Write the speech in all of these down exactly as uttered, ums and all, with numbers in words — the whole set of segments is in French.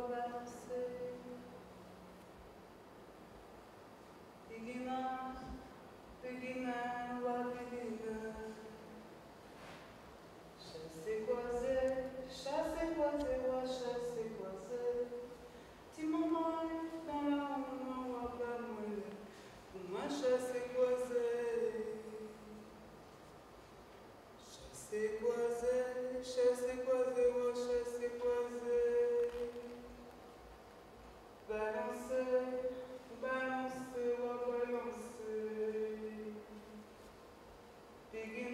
balancer. Beginner, beginner, va beginner. Chassez croisé, chassez croisé, va chasser croisé. Petit moment dans la honte, on va pas mourir. Pour moi, chasser croisé. Chassez croisé, chassez croisé, va chasser croisé. Balancer, balancer, va balancer. Begin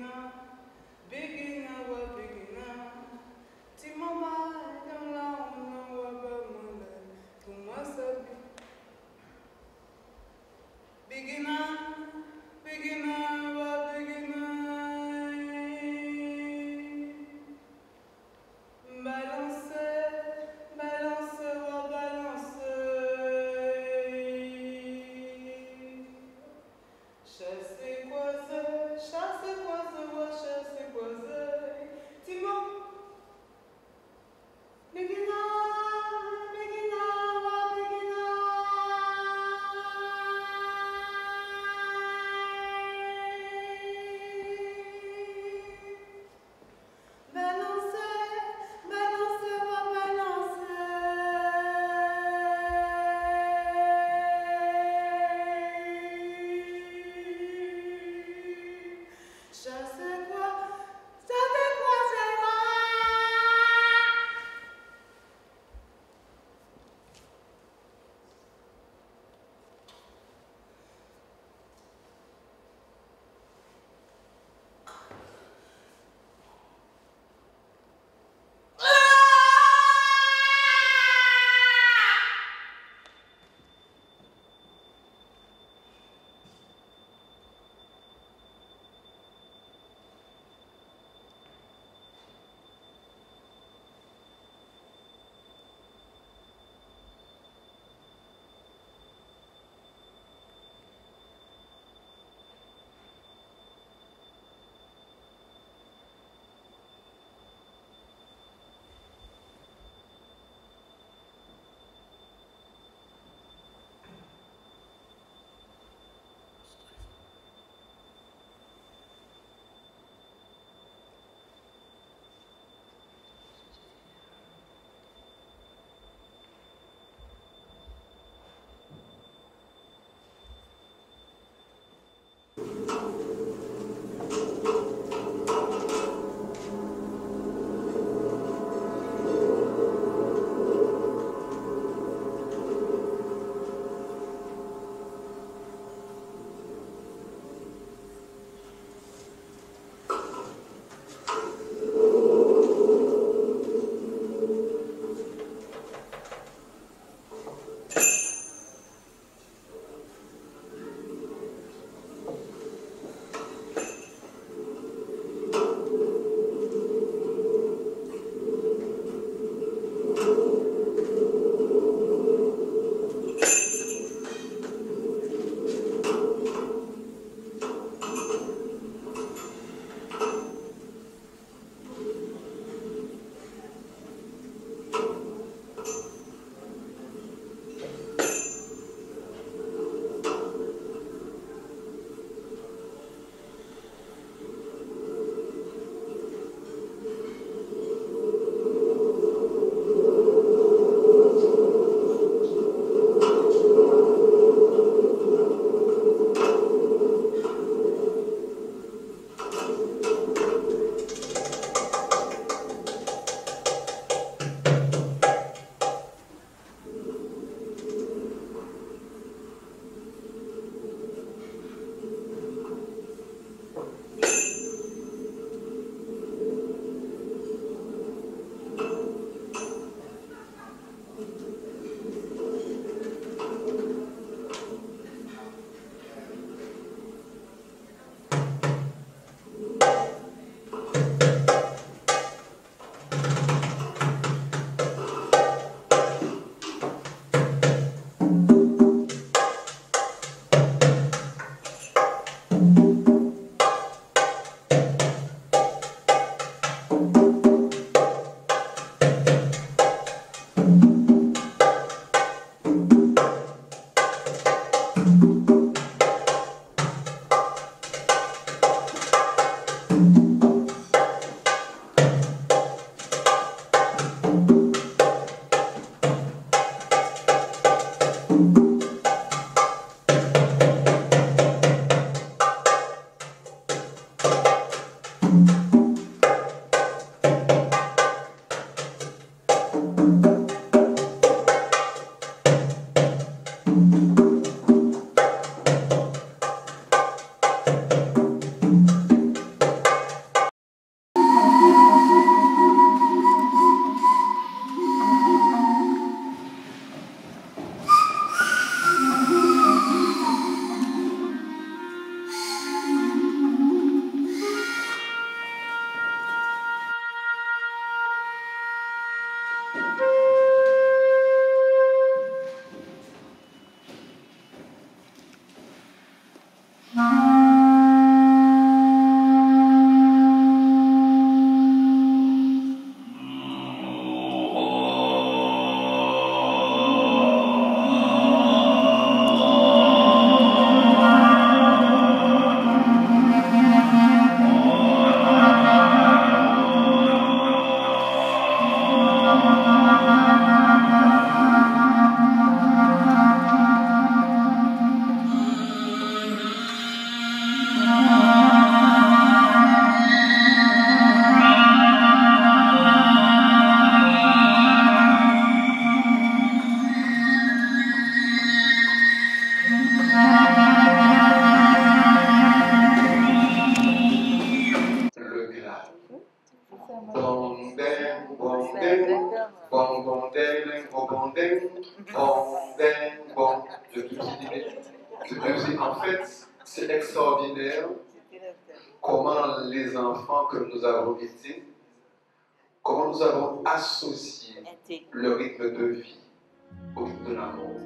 bon, bon, ding, bon, ding, bon. Je te dis, cette musique, en fait, c'est extraordinaire comment les enfants que nous avons été, comment nous avons associé le rythme de vie au rythme de l'amour.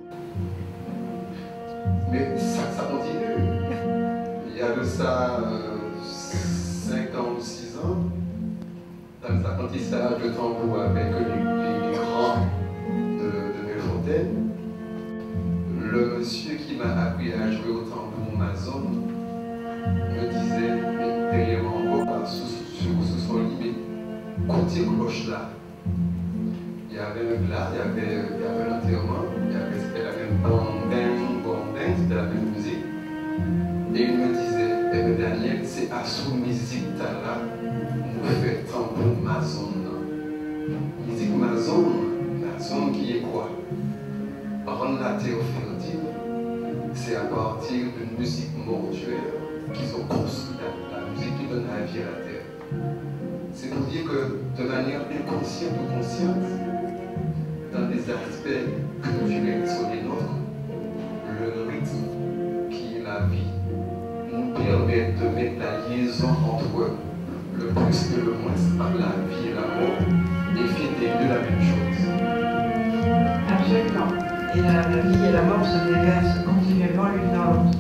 Mais ça, ça continue. Il y a de ça cinq ans ou six ans, dans les apprentissages de tambour avec les, les, les grands de, de Neuchâtel, le monsieur qui m'a appris à jouer au tambour maçon me disait, derrière moi, encore, sur son lit, mais côté cloche là, il y avait un plat, il y avait, il y avait l'enterrement, il y avait, c'était la même bande, bande, c'était la même musique. Et il me disait, eh bien Daniel, c'est à sous musique là, nous fait tambour maçon. Musique maçon, maçon qui est quoi? Rendre la terre fertile, c'est à partir d'une musique mortuaire qui sont construites, la musique qui donne la vie à la terre. C'est pour dire que de manière inconsciente ou consciente, dans des aspects culturels sont les nôtres, le rythme qui est la vie nous permet de mettre la liaison entre le plus et le moins entre la vie et la mort et faire des deux la même chose. Absolument. Et la, la vie et la mort se déversent continuellement l'une dans l'autre.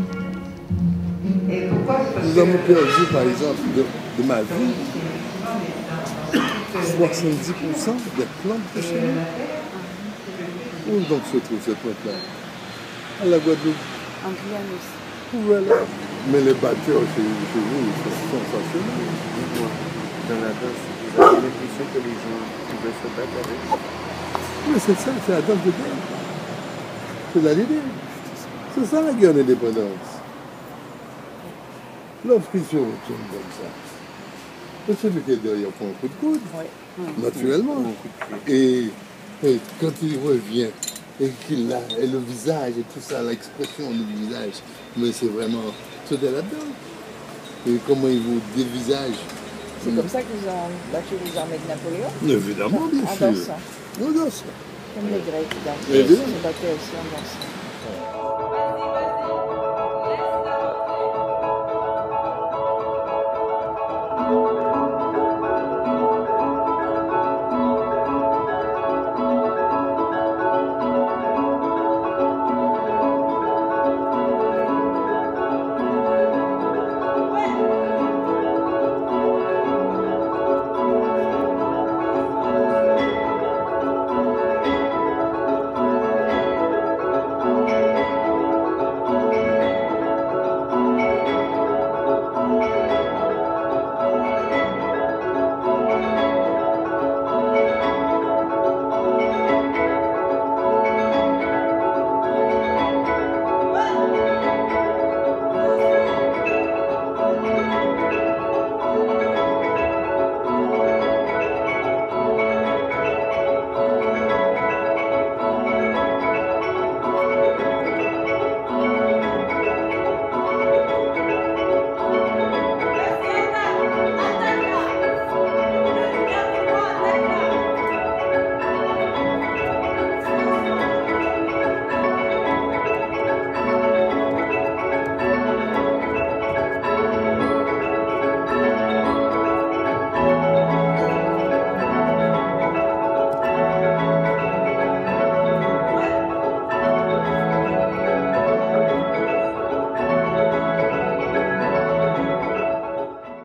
Et pourquoi? Nous avons perdu, par exemple, de, de ma vie, soixante-dix pour cent des plantes de chez nous. Où donc se trouve cette plante-là? À la Guadeloupe. En Guyane aussi. Voilà. Mais les batteurs chez, chez vous, ils sont sensationnels. Dans la danse, vous avez l'impression que les gens pouvaient se battre avec. Mais c'est ça, c'est la danse de guerre. C'est la l'idée. C'est ça la guerre d'indépendance. Lorsqu'ils se retournent comme ça, c'est celui qui est derrière pour un coup de coude, Oui. naturellement. Et, et quand il revient, et qu'il a et le visage et tout ça, l'expression du visage, mais c'est vraiment, c'est de là-dedans. Et comment il vous dévisage. C'est comme ça qu'ils ont battu les armées de Napoléon? Évidemment, bien en sûr. dansant. En dansant. Comme les Grecs qui dansaient. Évidemment. Ils se battaient aussi en dansant.